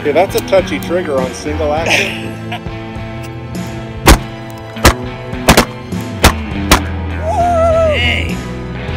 Yeah, that's a touchy trigger on single action. Hey.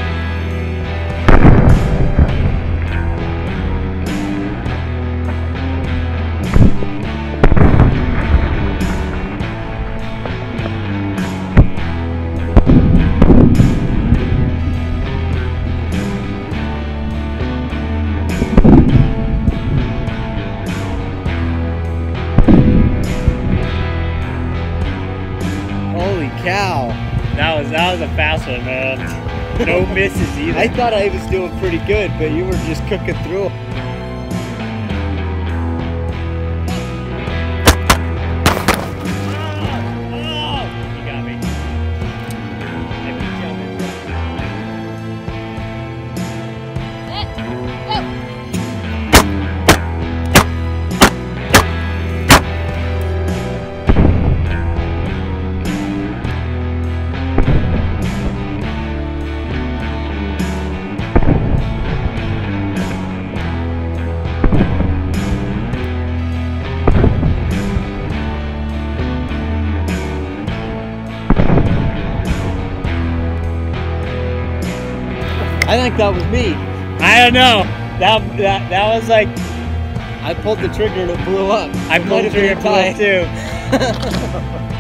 Holy cow. That was a fast one, man. No misses either. I thought I was doing pretty good, but you were just cooking through. You got me. I think that was me. I don't know. That was like, I pulled the trigger and it blew up. I pulled the trigger and blew up too.